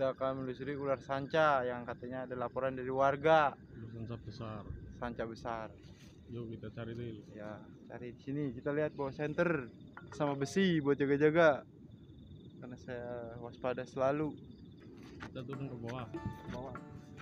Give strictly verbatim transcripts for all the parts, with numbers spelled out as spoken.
kita akan menelusuri ular sanca yang katanya ada laporan dari warga. Ular sanca besar. Sanca besar. Yuk kita cari dulu. Ya, cari di sini. Kita lihat bawa senter sama besi buat jaga-jaga. Karena saya waspada selalu. Kita turun ke bawah. Bawah.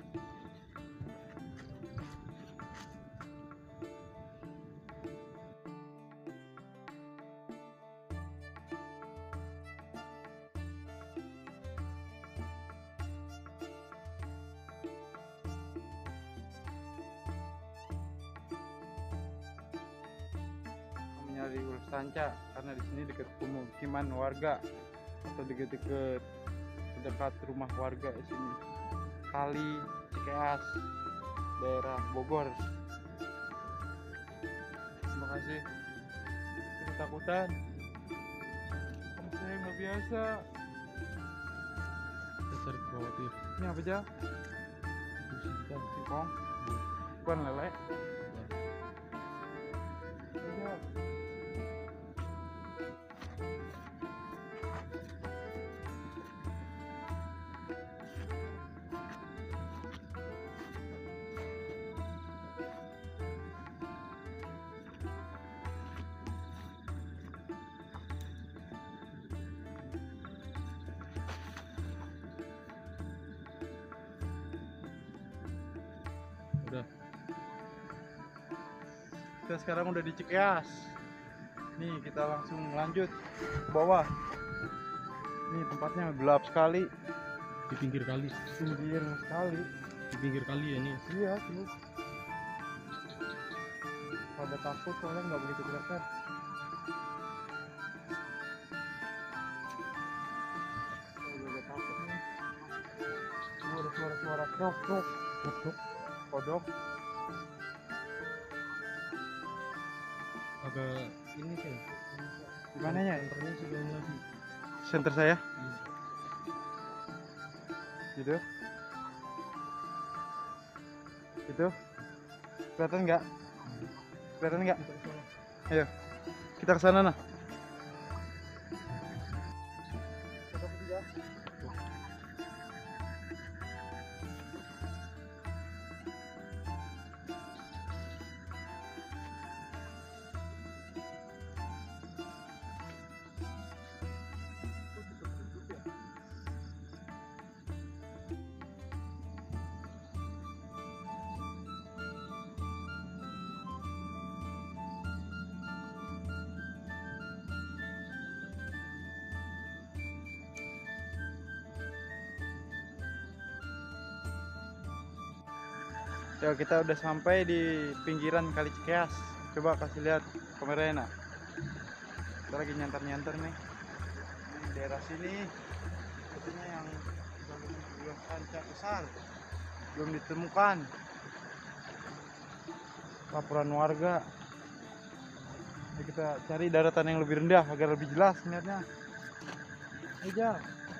Nyari ular sanca karena di sini dekat pemukiman warga atau dekat-dekat dekat rumah warga di sini. Kali Cikeas, daerah Bogor. Terima kasih. Ketakutan karena saya nggak biasa. Kita cari ke bawah tuh. Ini apa aja? Singkong, bukan lele. Iya. Udah. Kita sekarang udah di Cikeas. Nih kita langsung lanjut ke bawah. Nih tempatnya gelap sekali. Di pinggir kali. Pinggir sekali. Di pinggir kali ya ini. Iya tuh. Pada takut soalnya nggak begitu kelihatan. Oh, udah takut nih. Oh, ada suara-suara krok krok krok kodok. Agak ini sih. Gimana ya? Senternya sebelum lagi. Center saya? Hmm. Gitu. Gitu. Kelihatan nggak? Kelihatan nggak? Ayo, kita ke sana nah. Ya, kita udah sampai di pinggiran Kali Cikeas. Coba kasih lihat kameranya. Nah. Kita lagi nyantar-nyantar nih. Ini daerah sini sepertinya yang ular sanca besar belum ditemukan. Laporan warga. Jadi kita cari daratan yang lebih rendah agar lebih jelas lihatnya. Aja.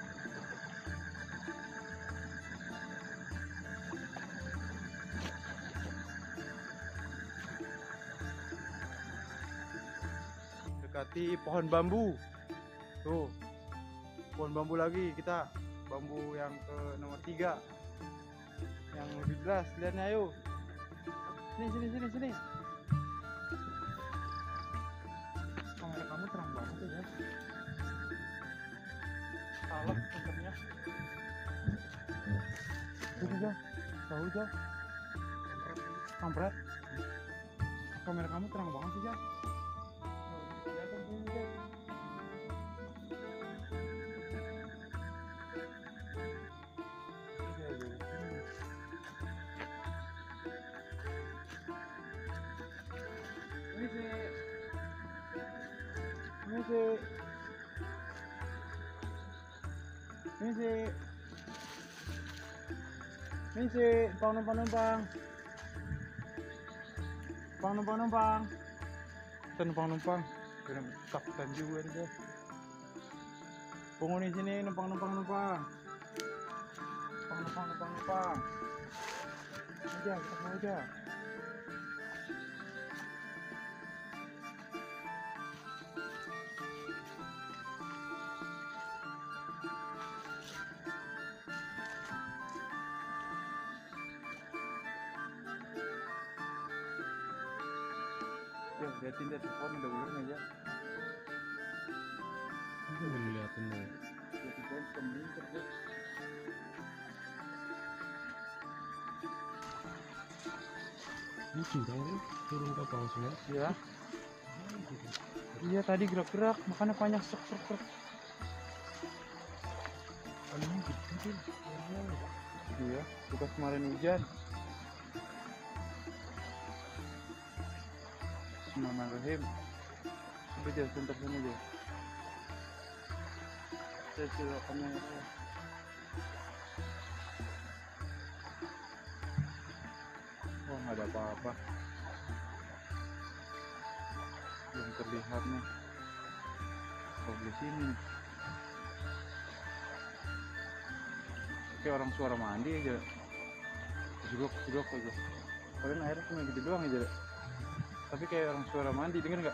Dekati pohon bambu. Tuh, pohon bambu lagi kita. Bambu yang ke nomor tiga. Yang lebih jelas, lihatnya ayo. Sini, sini, sini, sini. Kamera kamu terang banget ya. Salah senternya. Itu aja, tahu aja. Kampret. Kamera kamu terang banget sih, Jah. Ini sih, ini sih, ini sih, penumpang numpang, penumpang numpang, penumpang numpang, keren takutan juga dia. Penghuni sini numpang numpang numpang, numpang numpang numpang numpang, aja kita mau aja. Liatin deh tuh pohon ada ular aja. Itu ngeliatin deh. Liatin pohon suka melingkar deh. Lucu kan ini turun ke bawah semua. Iya. Iya tadi gerak-gerak makanya banyak sek sek sek. Aneh gitu kan. Iya, bekas kemarin hujan. Bismillahirrahmanirrahim. Udah jauh sebentar sini aja. Saya sudah kamera. Wah nggak ada apa-apa. Belum terlihat nih. Oh di sini. Kayak orang suara mandi aja. Jugok jugok aja. Kalian airnya cuma gitu doang aja. Tapi kayak orang suara mandi, denger nggak?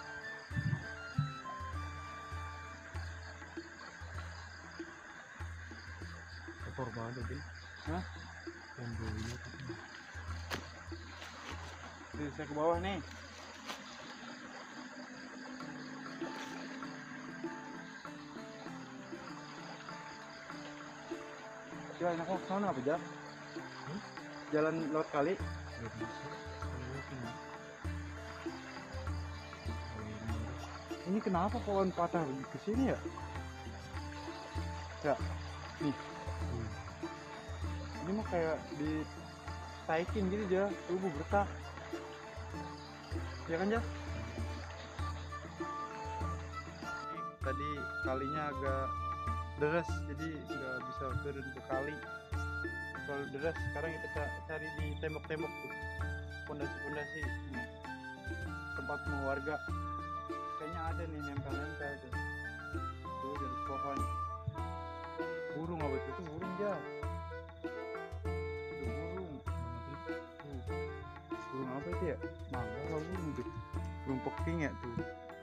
Kotor banget kan. Hah? Yang baunya. Nih, saya ke bawah nih. Ya, enaknya ke sana apa, Jak? Hmm? Jalan lewat kali. Gak bisa. Soalnya kan Ini kenapa pohon patah ke sini ya? Ya, nih. Hmm. Ini mah kayak ditaikin gitu aja, tubuh bertah. Ya kan, Jak? Tadi kalinya agak deras, jadi nggak bisa turun ke kali. Kalau deras, sekarang kita ca- cari di tembok-tembok tuh, pondasi-pondasi, tempat rumah warga. Kayaknya ada nih nempel-nempel tuh. Tuh dari pohon. Burung apa itu? Tuh burung ya. Tuh burung. Tuh. Burung apa itu ya? Mangga apa burung tuh? Burung peking ya tuh.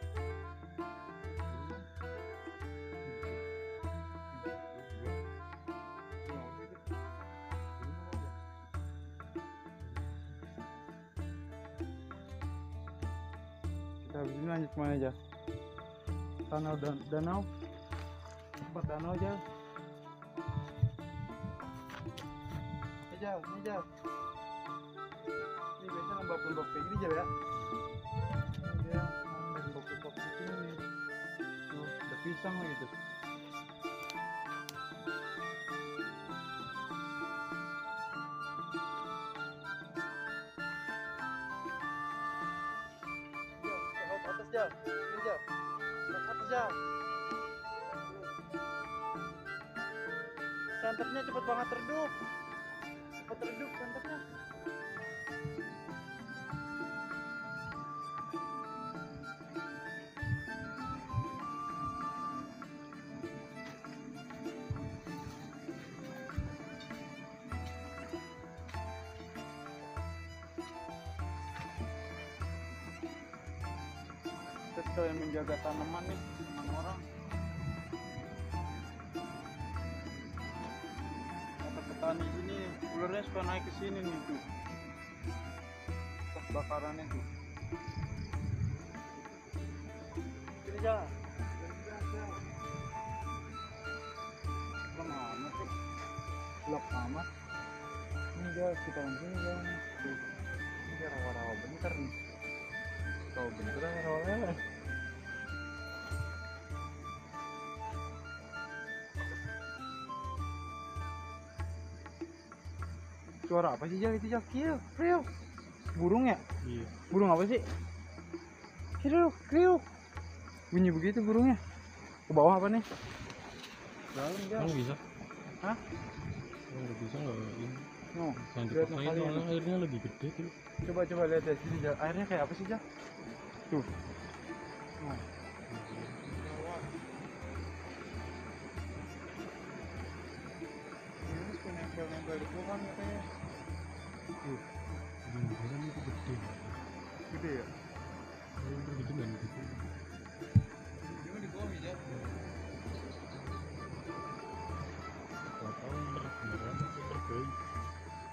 Kita habis ini lanjut kemana aja? Danau dan danau. Tempat danau aja. Aja, ini aja. Ini biasa lembab-lembab kayak gini aja ya. Ini dia, lembab-lembab di sini nih. Tuh, ada pisang lagi tuh. Laut atas aja, ini aja. Laut atas aja. Santetnya cepet banget redup. Cepet redup santetnya. Kita yang menjaga tanaman nih, teman orang. Kata petani sini, ularnya suka naik ke sini nih tuh. Pas bakarannya tuh. Sini jalan. Lama amat sih. Blok amat. Ini dia sekitaran sini jalan. Tuh. Ini dia rawa-rawa bentar nih. Rawa bentar rawa lele. Suara apa sih Jak? Itu Jak? Kriuk, kriuk. Burung ya? Iya. Burung apa sih? Kriuk, kriuk. Bunyi begitu burungnya. Ke bawah apa nih? Dalam Jak. Emang bisa? Hah? Emang nggak bisa nggak ini? No. Jangan Lihat dipaksain kali soalnya ini. airnya lebih gede tuh. Coba coba lihat dari sini Jak. Airnya kayak apa sih Jak? Tuh. Nah. Ini suka nempel-nempel di pohon katanya. Tuh. Ini kan itu gede. Gede ya? Kalau udah gede kan gitu. Dia di bawah Jak. Gak tahu beneran atau terbaik.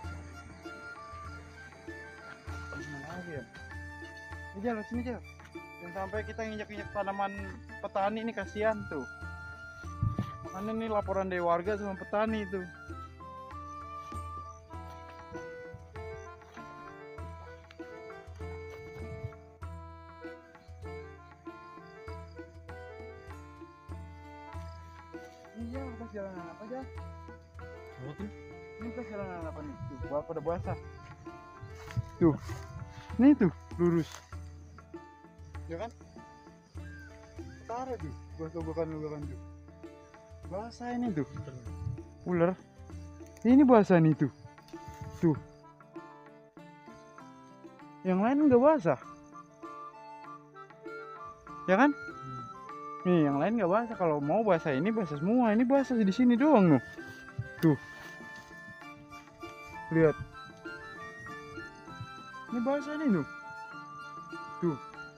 Mana lagi ya? Ini Jak, sini Jak. Jangan sampai kita nginjak-injak tanaman petani ini, kasihan tuh. Makanya nih laporan dari warga sama petani tuh. Iya, pas jalanan apa aja? Apa tuh? Ini pas jalanan apa nih? Tuh, buah pada basah. Tuh, nih tuh lurus. Ya kan? Utara tuh, gogokan-gogokan tuh. Basah ini tuh. Ular. Ini basah nih tuh. Tuh. Yang lain nggak basah. Ya kan? Nih, yang lain nggak basah. Kalau mau basah ini basah semua. Ini basah di sini doang loh. Tuh. Lihat. Ini basah nih tuh. Tuh.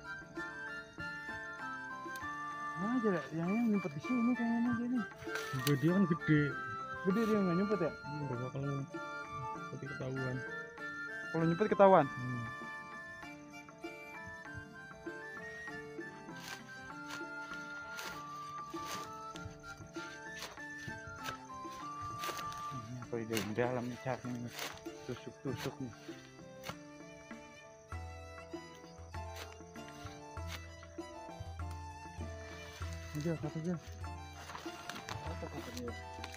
Mana aja yang yang nyumpet di sini kayaknya aja nih. Juga dia kan gede. Gede dia nggak nyumpet ya? Ini udah bakal nanti ketahuan. Kalau nyumpet ketahuan. Hmm. Apa di dalam dalam nih caranya nih. Tusuk-tusuk nih. Aja, kata aja. Apa kata dia?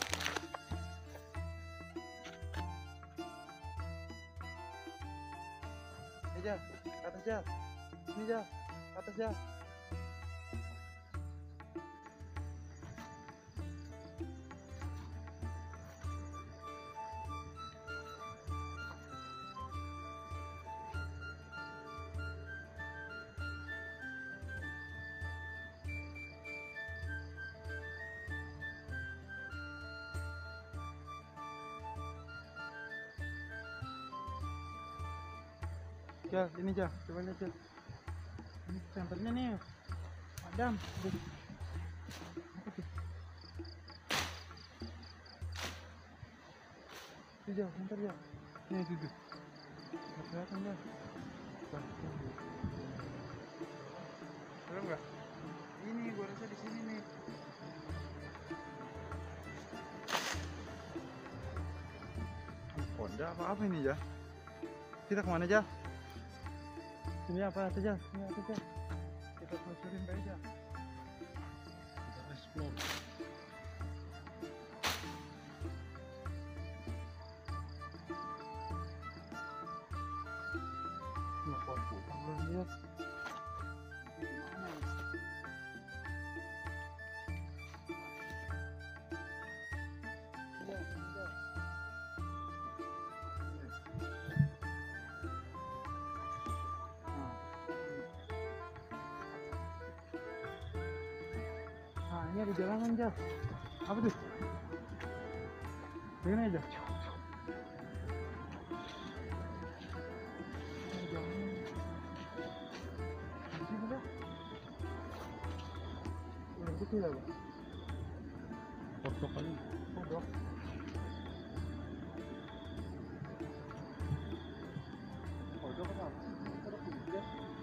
Aja, kata aja. Ini aja, kata aja. Jal, ini Jal, coba lihat Jal. Ini senternya nih, Adam. Aduh. Apa tuh? Itu Jal, senter Jal. Nih itu tuh. Nggak kelihatan Jal. Tuh, tuh. Belum nggak? Ini gua rasa di sini nih. Honda apa apa ini Jal? Kita kemana Jal? Ini apa aja? Ini apa aja? Kita telusurin aja. Kita explore. Nggak fokus, belum lihat. Gimana? Iya, iya. Nah, ini ada jalanan Jal. Apa tuh? Begini aja. Ada jalanan. Di sini Jal. Udah kecil apa? Kodok kali. Kodok. Kodok apa? Kodok juga.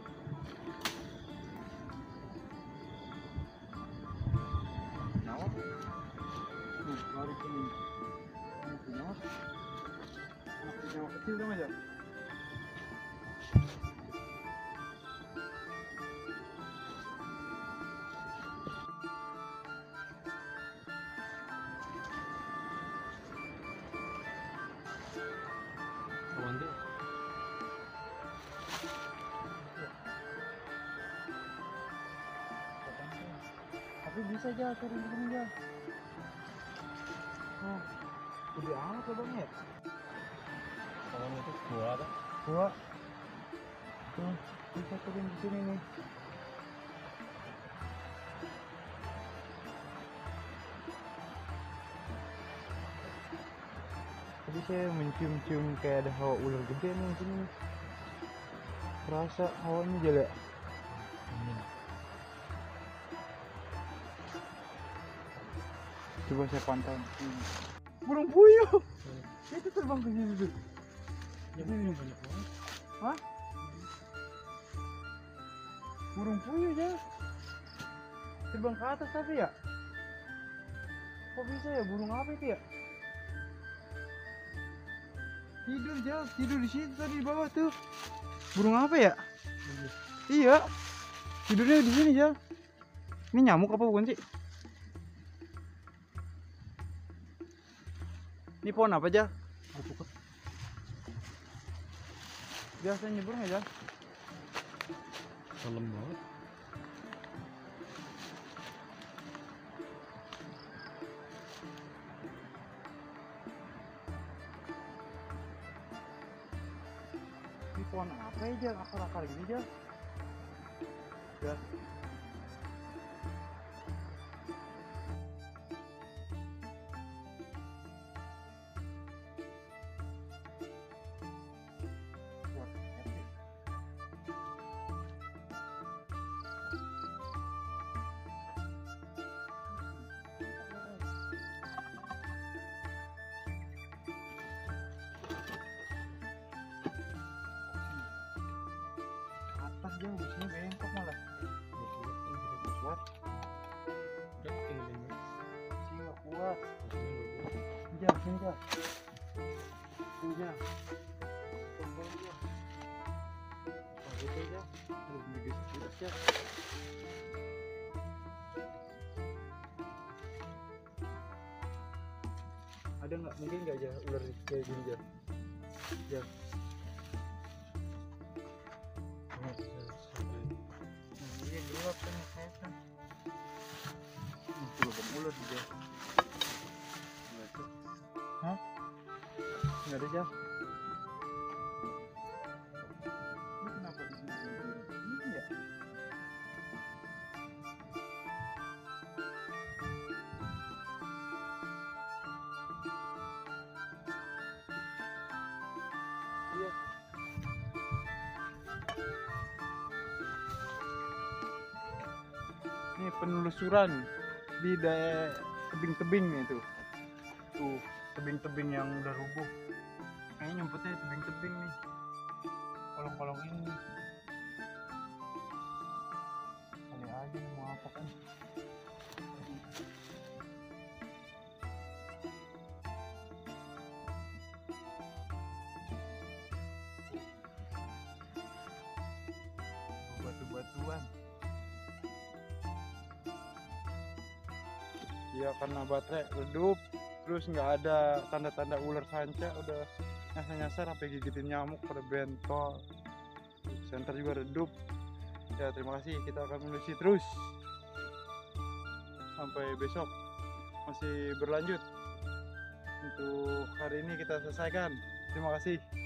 Nyawa. Nih, lari ke sini. Ini punya nyawa. Anak nyawa kecil dong aja. Kawan deh. Tapi bisa aja turun di sini aja. Oh, udah amat ya bang ya? Kawan itu gua apa? Gua tuh bisa turun di sini nih. Tadi saya mencium-cium kayak ada hawa ular gede nih di sini. Terasa hawanya jelek. Angin. Coba saya pantau. Hmm. Burung puyuh. Itu terbang ke sini tuh. Ya, ini banyak banget. Hah? Burung puyuh aja. Terbang ke atas tapi ya. Kok bisa ya, burung apa itu ya? Tidur Jal, tidur di situ tadi di bawah tuh. Burung apa ya? Iya. Tidurnya di sini Jal. Ini nyamuk apa bukan sih? Ini pohon apa Jal? Alpukat. Biasa nyebur nggak Jal? Dalam banget. Ini pohon apa ya Jal? Akar-akar gini Jal. Jal. Atas Jal, di sini bengkok malah. Kuat, Udah tinggalin aja. sini nggak kuat. Maksudnya Jal, sini Jal. Sini Jal. Tunggu Jal. Oh, gitu Jal. Aduh, gede banget Jal. Ada nggak, mungkin nggak Jal, ular kayak gini Jal? Jal. nggak bisa sampai. Nah, iya gelap kan ya kelihatan. Itu lubang ular di Jal. Nggak ada. Hah? Nggak ada Jal. Ini kenapa di sini ini ya? Iya. Ini penelusuran di daerah tebing-tebing nih tuh. Tuh, tebing-tebing yang udah rubuh. Kayaknya nyempetnya tebing-tebing nih. Kolong-kolong ini. Kali aja nih mau apa kan. Batu-batuan. Ya karena baterai redup, terus nggak ada tanda-tanda ular sanca, udah nyasar-nyasar sampai gigitin nyamuk pada bentol. Senter juga redup. Ya terima kasih, kita akan menelusuri terus sampai besok, masih berlanjut. Untuk hari ini kita selesaikan. Terima kasih.